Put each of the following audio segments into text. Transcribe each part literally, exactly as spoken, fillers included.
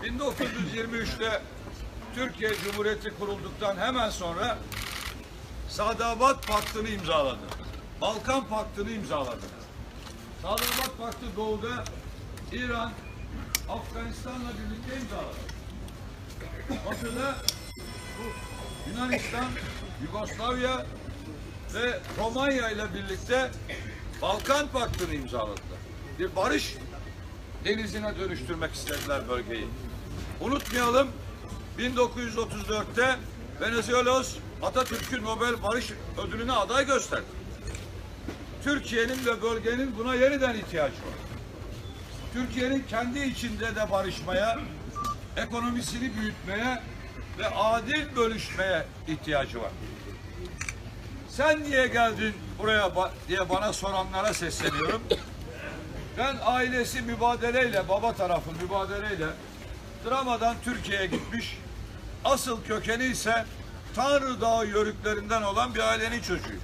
bin dokuz yüz yirmi üç'te Türkiye Cumhuriyeti kurulduktan hemen sonra Sadabat Paktı'nı imzaladı. Balkan Paktı'nı imzaladı. Sadabat Paktı doğuda İran, Afganistan'la birlikte imzaladı. Batıda Yunanistan, Yugoslavya ve Romanya ile birlikte Balkan Paktı'nı imzaladılar. Bir barış denizine dönüştürmek istediler bölgeyi. Unutmayalım, bin dokuz yüz otuz dört'te Venizelos Atatürk'ün Nobel Barış Ödülü'ne aday gösterdi. Türkiye'nin ve bölgenin buna yeniden ihtiyacı var. Türkiye'nin kendi içinde de barışmaya, ekonomisini büyütmeye ve adil bölüşmeye ihtiyacı var. Sen niye geldin buraya diye bana soranlara sesleniyorum. Ben ailesi mübadeleyle, baba tarafı mübadeleyle Drama'dan Türkiye'ye gitmiş, asıl kökeni ise Tanrı Dağı yörüklerinden olan bir ailenin çocuğu.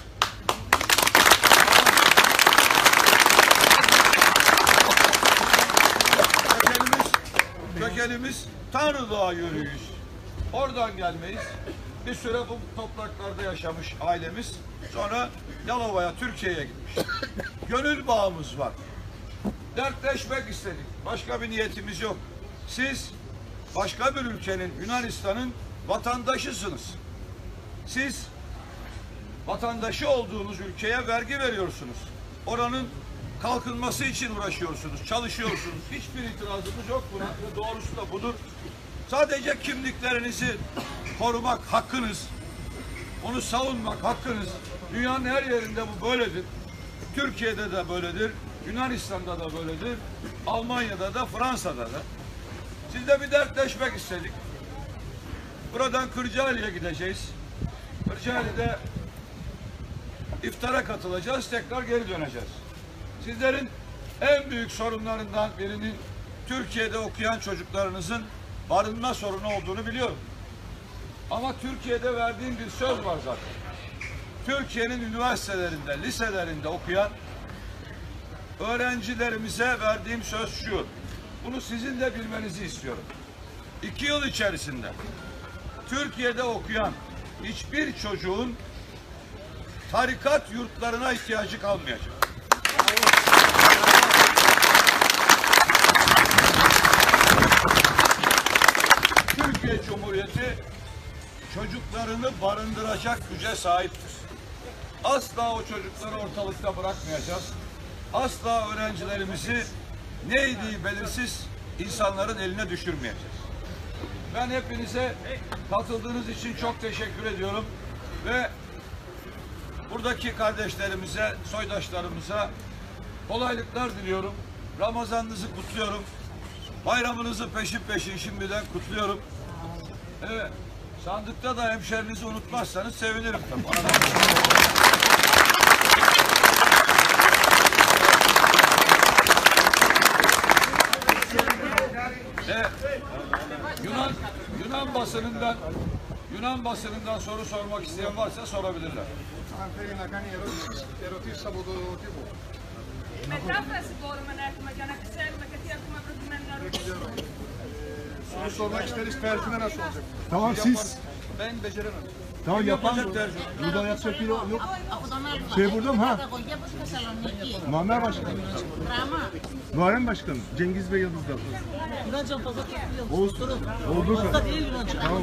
Kökenimiz, kökenimiz Tanrı Dağı yörüğüyüz. Oradan gelmeyiz. Bir süre bu topraklarda yaşamış ailemiz. Sonra Yalova'ya, Türkiye'ye gitmiş. Gönül bağımız var. Dertleşmek istedik. Başka bir niyetimiz yok. Siz başka bir ülkenin, Yunanistan'ın vatandaşısınız. Siz vatandaşı olduğunuz ülkeye vergi veriyorsunuz. Oranın kalkınması için uğraşıyorsunuz, çalışıyorsunuz. Hiçbir itirazımız yok buna. Ve doğrusu da budur. Sadece kimliklerinizi korumak hakkınız. Onu savunmak hakkınız. Dünyanın her yerinde bu böyledir. Türkiye'de de böyledir. Yunanistan'da da böyledir. Almanya'da da, Fransa'da da. Sizle bir dertleşmek istedik. Buradan Kırcaali'ye gideceğiz. Kırcaali'de iftara katılacağız. Tekrar geri döneceğiz. Sizlerin en büyük sorunlarından birinin Türkiye'de okuyan çocuklarınızın barınma sorunu olduğunu biliyorum. Ama Türkiye'de verdiğim bir söz var zaten. Türkiye'nin üniversitelerinde, liselerinde okuyan öğrencilerimize verdiğim söz şu. Bunu sizin de bilmenizi istiyorum. İki yıl içerisinde Türkiye'de okuyan hiçbir çocuğun tarikat yurtlarına ihtiyacı kalmayacak. Türkiye Cumhuriyeti çocuklarını barındıracak güce sahiptir. Asla o çocukları ortalıkta bırakmayacağız. Asla öğrencilerimizi neydi belirsiz insanların eline düşürmeyeceğiz. Ben hepinize katıldığınız için çok teşekkür ediyorum ve buradaki kardeşlerimize, soydaşlarımıza kolaylıklar diliyorum. Ramazanınızı kutluyorum. Bayramınızı peşin peşin şimdiden kutluyorum. Evet, sandıkta da hemşerinizi unutmazsanız sevinirim tabii. E, Yunan Yunan basınından Yunan basınından soru sormak isteyen varsa sorabilirler. Μετάφραση μπορούμε να έχουμε για να ξέρουμε και τι έχουμε προκειμένου να ρωτήσουμε. Soru sormak isteriz, tercüme nasıl olacak? Tamam siz. Ben beceremem. Tamam yapan burada yapacak biri yok. Şey burada mı ha? Muammer Başkanım. Muharrem Başkanım. Cengiz Bey Yıldız'da. Yunanca fazla tutmuyor. Olsun. Oldu. Fazla değil Yunanca. Tamam.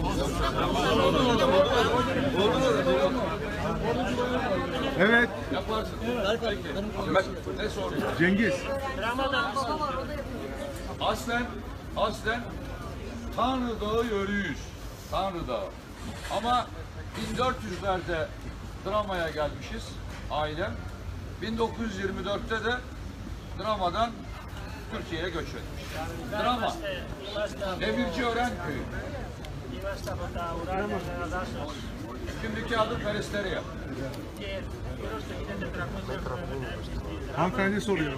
Evet. Yaparsın. Ne sorun? Cengiz. Aslen, aslen Tanrı Dağı yörüğüyüz. Tanrı Dağı. Ama bin dört yüzlerde Drama'ya gelmişiz ailem. bin dokuz yüz yirmi dört'te de Drama'dan Türkiye'ye göç etmiş. Drama. Demirciören köyü. Şimdiki adı Peresteriya. Hanımefendi soruyor.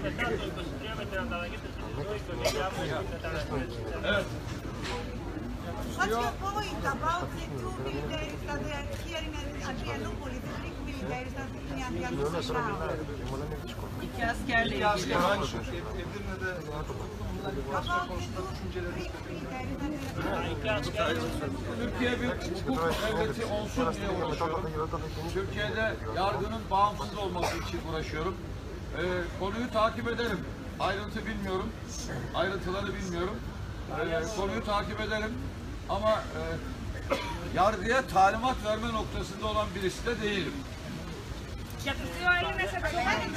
Evet. What's your point about the two militaries that they are here in Adrianopolis, the Greek militaries that in Adrianopolis now? İki askerle Asker aynı şey. Edirne'de About the two Greek militaries that Türkiye bir hukuk devleti olsun diye uğraşıyorum. Türkiye'de yargının bağımsız olması için uğraşıyorum. Ee, konuyu takip ederim. Ayrıntı bilmiyorum. Ayrıntıları bilmiyorum. Ee, konuyu takip ederim. Ama e, yargıya talimat verme noktasında olan birisi de değilim. Γιατί είναι σε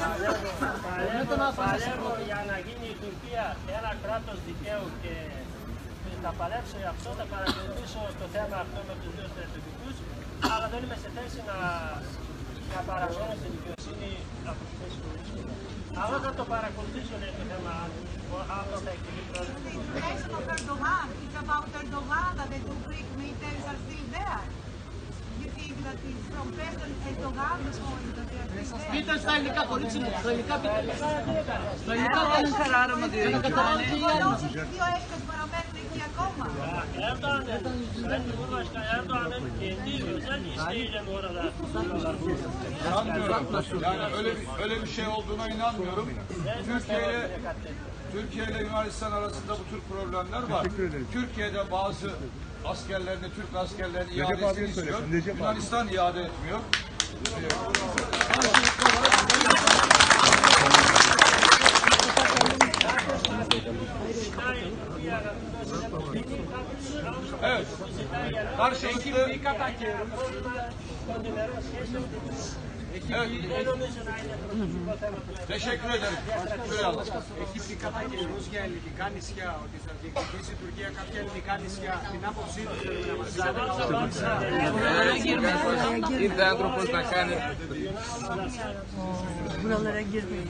Παλεύω για να γίνει η Τουρκία ένα κράτος δικαίου και θα παλέψω για αυτό, θα παρακολουθήσω το θέμα αυτό με τους δύο στρατιωτικούς, αλλά δεν είμαι σε θέση να, να παραμείνω στη δικαιοσύνη από τη θέση του βρίσκομαι. Αλλά θα το παρακολουθήσω, λέει, το θέμα, αν το θα εκκινεί πρόεδρο. the situation of Erdogan, it's about Erdogan that the two Greek militaries are still there. You think that it's from President Erdogan's point that they are still there? Πείτε στα ελληνικά, κορίτσι μου. Στα ελληνικά πείτε. Στα ελληνικά κάνουν χαράραμα τη Όλος οι δύο έκτες παραμένουν εκεί ακόμα. Erdoğan, Sayın Cumhurbaşkanı Erdoğan'ın kendi özel isteğiyle bu arada Sanmıyorum. Yani öyle bir, öyle bir şey olduğuna inanmıyorum. Türkiye ile Türkiye ile Yunanistan arasında bu tür problemler var. Türkiye'de bazı askerlerini, Türk askerlerini iadesini istiyor. Yunanistan iade etmiyor. Evet. Karşılıklı evet. Teşekkür ederim. Şuraya Έχει πει κατά καιρούς για ελληνικά νησιά, ότι θα διεκδικήσει η Τουρκία κάποια ελληνικά νησιά. Την άποψή του θέλουμε να μας πείτε. Ήρθε άνθρωπος να κάνει. Buralara girmeyin.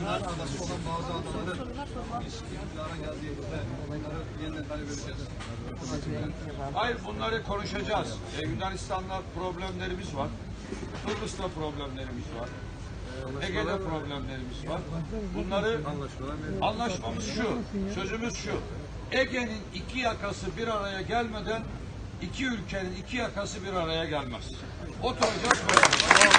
Hayır, bunları konuşacağız. Ee, Yunanistan'la problemlerimiz var. Kıbrıs'ta problemlerimiz var. Ege'de problemlerimiz var. Bunları anlaşmamız şu, sözümüz şu. Ege'nin iki yakası bir araya gelmeden iki ülkenin iki yakası bir araya gelmez. Oturacağız böyle.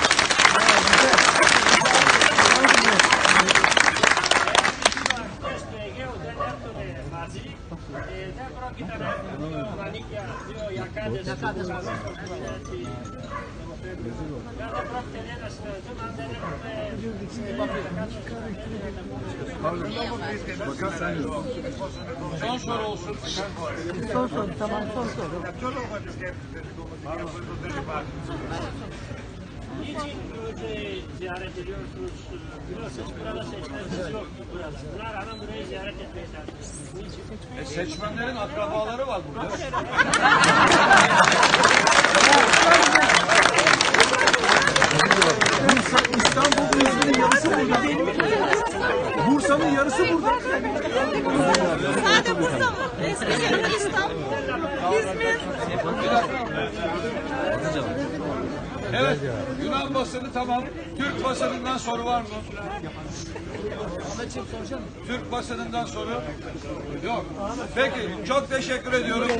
στο Αιγαίο δεν έρθουν μαζί, ε, δεν πρόκειται να έχουν δύο μανίκια, δύο ιακάδες δεν πρόκειται να συναντηθούν αν δεν έχουμε Son soru olsun. Son soru, tamam son soru. Niçin böyle ziyaret ediyorsunuz? Biliyorsunuz burada seçmeniniz yok burada. Buna rağmen burayı ziyaret etmeye çalışıyorsunuz. Niçin? E, seçmenlerin akrabaları var burada. Bursa'nın yarısı burada. Sadece Bursa mı? Eskişehir, İstanbul, İzmir. Evet, Yunan basını tamam. Türk basınından soru var mı? Türk basınından soru yok. Peki, çok teşekkür ediyorum.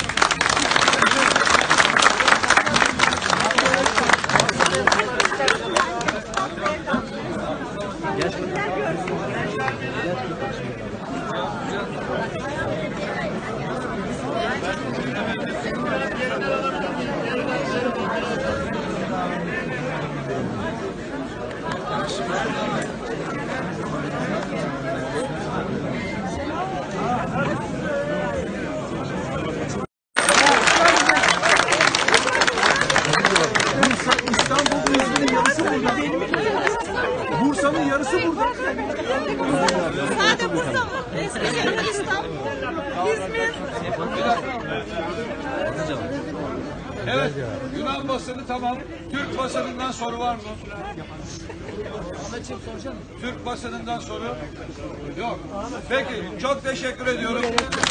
Bursa'nın yarısı burada. Sadece Bursa mı? Eskişehir, İstanbul, İzmir. Evet, Yunan basını tamam. Türk basınından soru var mı? Türk basınından soru yok. Peki, çok teşekkür ediyorum.